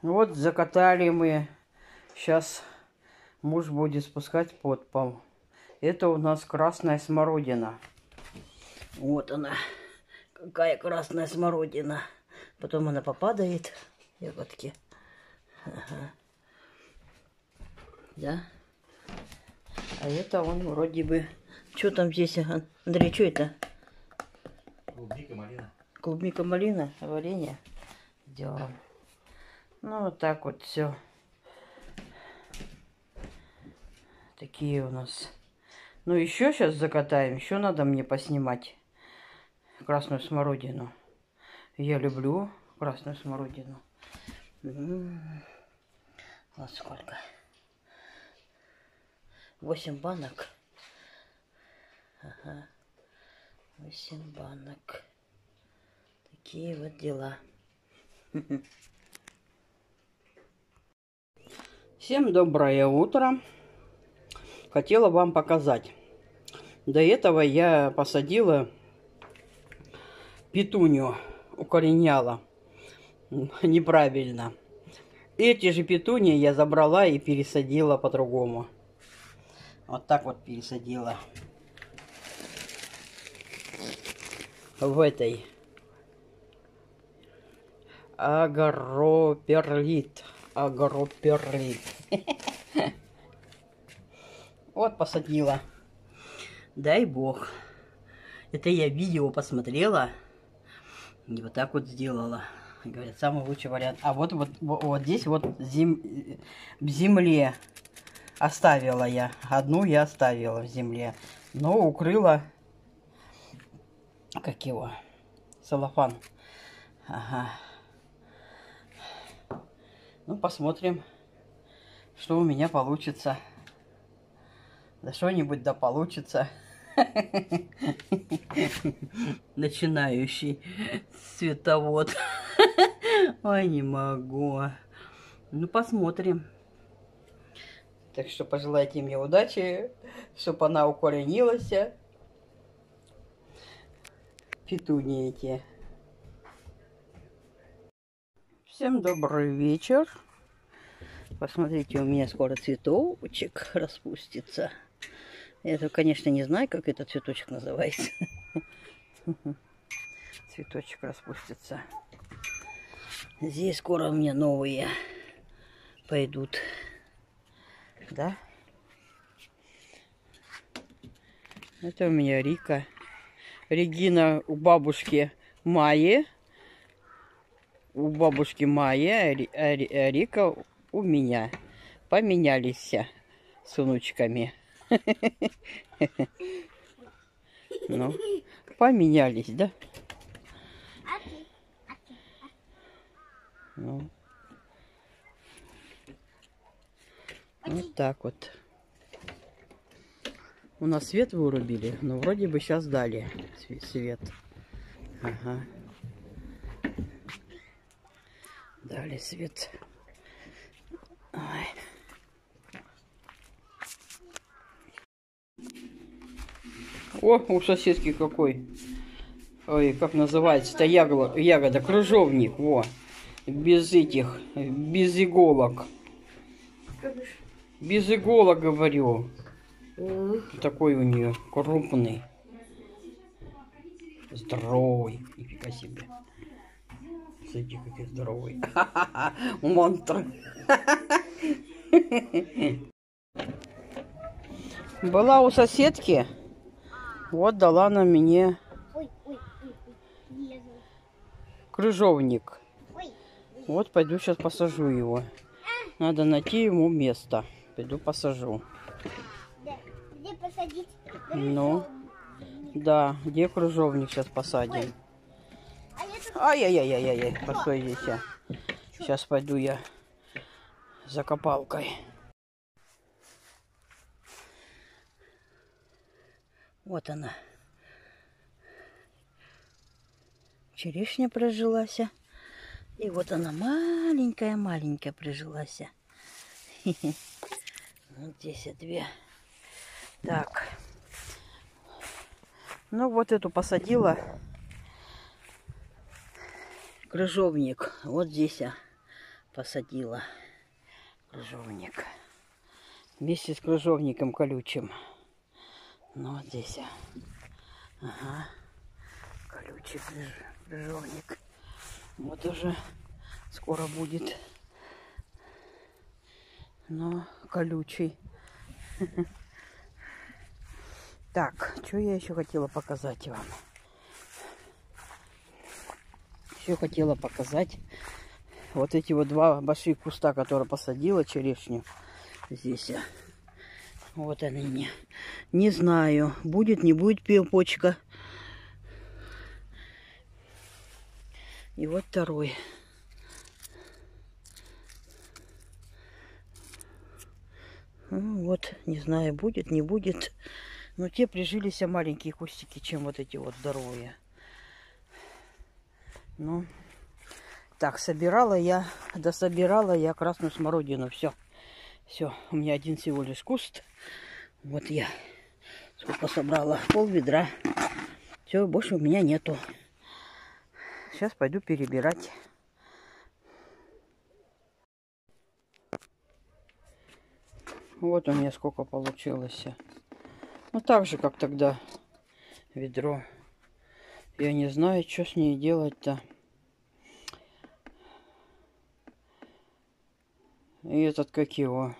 Вот закатали мы. Сейчас муж будет спускать под пол. Это у нас красная смородина. Вот она. Какая красная смородина. Потом она попадает. Ягодки. Ага. Да. А это он вроде бы... Что там здесь, Андрей, что это? Клубника, малина. Клубника, малина, варенье делаем. Ну, вот так вот все. Такие у нас. Ну, еще сейчас закатаем. Еще надо мне поснимать красную смородину. Я люблю красную смородину. Вот сколько. 8 банок. Ага. 8 банок. Такие вот дела. Всем доброе утро. Хотела вам показать. До этого я посадила петунью, укореняла. Неправильно. Эти же петуньи я забрала и пересадила по-другому. Вот так вот пересадила. В этой. Агроперлит. Агроперлит. Вот посадила. Дай бог. Это я видео посмотрела. И вот так вот сделала. Говорят, самый лучший вариант. А вот здесь вот в земле оставила я. Одну я оставила в земле. Но укрыла. Как его? Целлофан. Ага. Ну, посмотрим, что у меня получится. Да что-нибудь да получится. Начинающий цветовод. Ой, не могу. Ну, посмотрим. Так что пожелайте мне удачи, чтобы она укоренилась. Петуньи эти. Всем добрый вечер. Посмотрите, у меня скоро цветочек распустится. Я, конечно, не знаю, как этот цветочек называется. Цветочек распустится. Здесь скоро у меня новые пойдут. Да? Это у меня Рика. Регина у бабушки Майи. У бабушки Майи, а Рика у меня. Поменялись с внучками. Ну, поменялись, да? Ну. Вот так вот. У нас свет вырубили, но вроде бы сейчас дали свет. Ага. Дали свет. Ой. О, у соседки какой. Ой, как называется-то ягода, крыжовник, во. Без этих, без иголок. Без иголок, говорю. Такой у нее крупный. Здоровый. Нифига себе. Смотрите, какой здоровый. Монстр. Была у соседки. Вот дала она мне крыжовник. Вот пойду сейчас посажу его. Надо найти ему место. Пойду посажу. Где посадить? Ну, да, где крыжовник сейчас посадим. Ай-яй-яй-яй-яй, постой здесь. Сейчас пойду я за копалкой. Вот она. Черешня прижилась. И вот она маленькая-маленькая прижилась. Вот здесь две. Так. Ну вот эту посадила. Крыжовник. Вот здесь посадила крыжовник. Вместе с крыжовником колючим. Ну, вот здесь. Ага. Колючий крыжовник. Вот уже скоро будет. Но колючий. Так, что я еще хотела показать вам? Еще хотела показать вот эти вот два больших куста, которые посадила, черешню здесь. Вот они. Не знаю, будет, не будет почка. И вот второй. Ну, вот, не знаю, будет, не будет. Но те прижились маленькие кустики, чем вот эти вот здоровые. Ну, так, дособирала я красную смородину. Все, у меня один всего лишь куст. Вот я сколько собрала, пол-ведра. Все, больше у меня нету. Сейчас пойду перебирать. Вот у меня сколько получилось. Ну, так же, как тогда ведро. Я не знаю, что с ней делать-то. И этот, как его?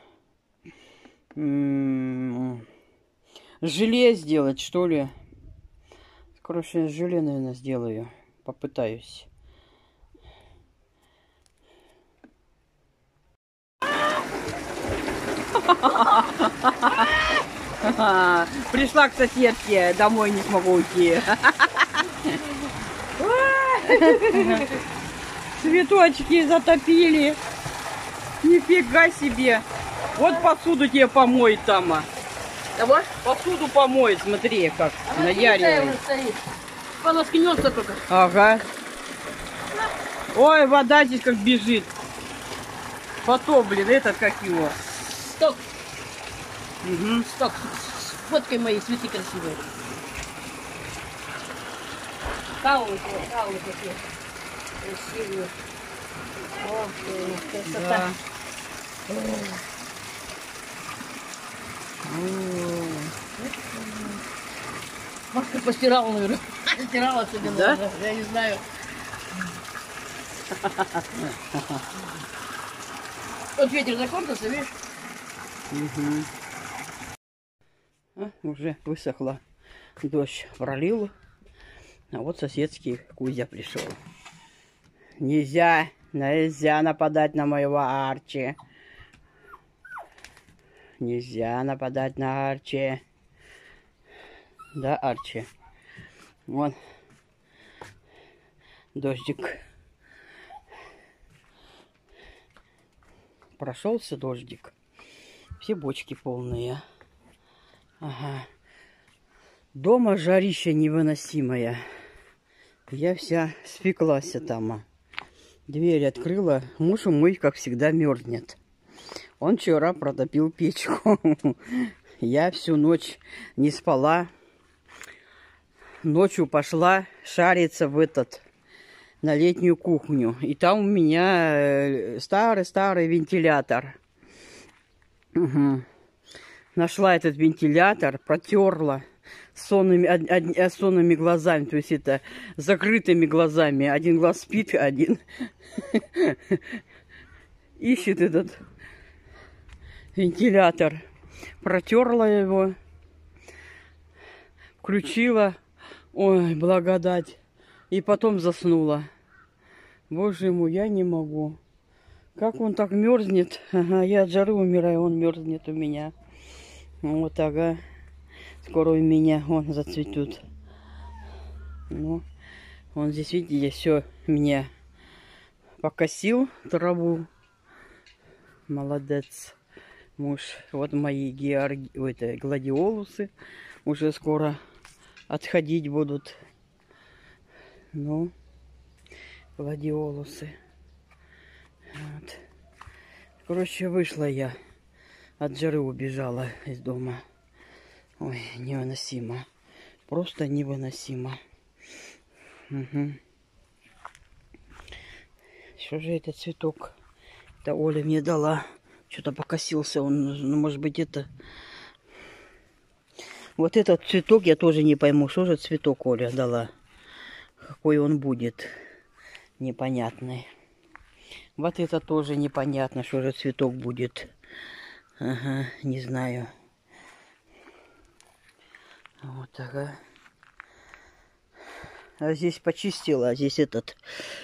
Желе сделать, что ли? Короче, желе, наверное, сделаю. Попытаюсь. Пришла к соседке, домой не смогу уйти. Цветочки затопили. Нифига себе. Вот посуду тебе помоет там. Кого? Посуду помоет, смотри, как наяривает. Она скинется только. Ага. Ой, вода здесь как бежит. Потом, блин, этот как его. Сток. Угу. Сток. Фоткай мои цветы красивые. Каулы такие. Красивые. Ох, красота. Да. Машка постирала, наверное. Стирала сегодня, Да? Я не знаю. Вот ветер закончился, видишь? Угу. Уже высохла. Дождь пролил. А вот соседский Кузя пришел. Нельзя нападать на моего Арчи. Нельзя нападать на Арчи. Да, Арчи? Вон. Дождик. Прошелся дождик. Все бочки полные. Ага. Дома жарища невыносимая. Я вся спеклась там. Дверь открыла. Муж мой, как всегда, мерзнет. Он вчера протопил печку. Я всю ночь не спала. Ночью пошла шариться на летнюю кухню. И там у меня старый вентилятор. Угу. Нашла этот вентилятор, протерла сонными глазами, то есть это закрытыми глазами. Один глаз спит, один ищет этот вентилятор. Протерла его, включила. Ой, благодать. И потом заснула. Боже мой, я не могу. Как он так мерзнет? Ага, я от жары умираю, он мерзнет у меня. Вот, ага. Скоро у меня он зацветут. Ну, он здесь, видите, все меня покосил траву. Молодец. Муж. Вот мои гладиолусы уже скоро отходить будут. Ну, гладиолусы. Вот. Короче, вышла я. От жары убежала из дома. Ой, невыносимо. Просто невыносимо. Угу. Что же этот цветок Это Оля мне дала. Что-то покосился он. Ну, может быть, это... Вот этот цветок я тоже не пойму. Что же цветок Оля дала? Какой он будет? Непонятный. Вот это тоже непонятно, что же цветок будет. Ага, не знаю. Вот, ага. А здесь почистила, а здесь этот...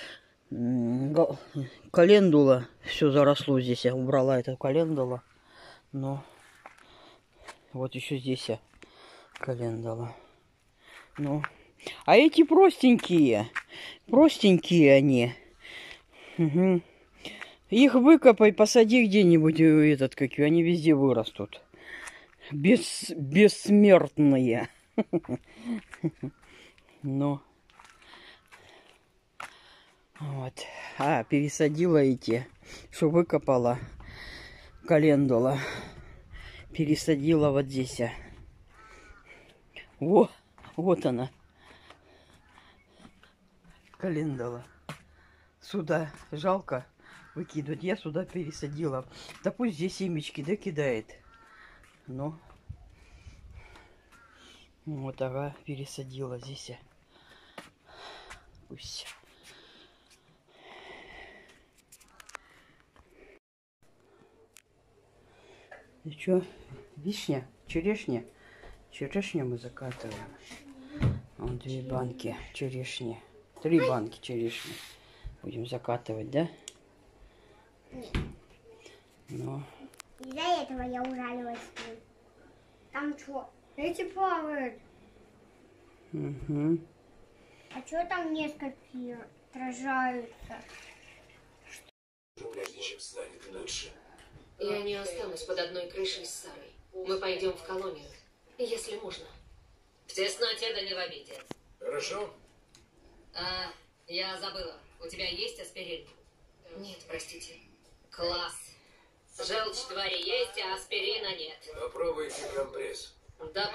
календула. Все заросло здесь. Я убрала эту календула. Но вот еще здесь я календула. Ну, а эти простенькие. Простенькие они. Угу. Их выкопай, посади где-нибудь, этот, как они везде вырастут. Бессмертные. Ну. Вот. А, пересадила эти, что выкопала календула. Пересадила вот здесь. Во, вот она. Календула. Сюда жалко выкидывать. Я сюда пересадила. Да пусть здесь семечки, да, кидает. Ну. Вот, ага, пересадила здесь. Пусть. И что? Вишня? Черешня? Черешню мы закатываем. Вон 2 банки черешни. 3 банки черешни. Будем закатывать, да? Ну. Из-за этого я ужалилась. Там что? Эти плавают. Угу. А что там несколько отражаются? Прежде чем станет лучше. Я не останусь под одной крышей с Сарой. Мы пойдем в колонию, если можно. В тесноте да не в обиде. Хорошо? Я забыла. У тебя есть аспирин? Нет, простите. Класс. Желчь твари есть, а аспирина нет. Попробуйте компресс. Да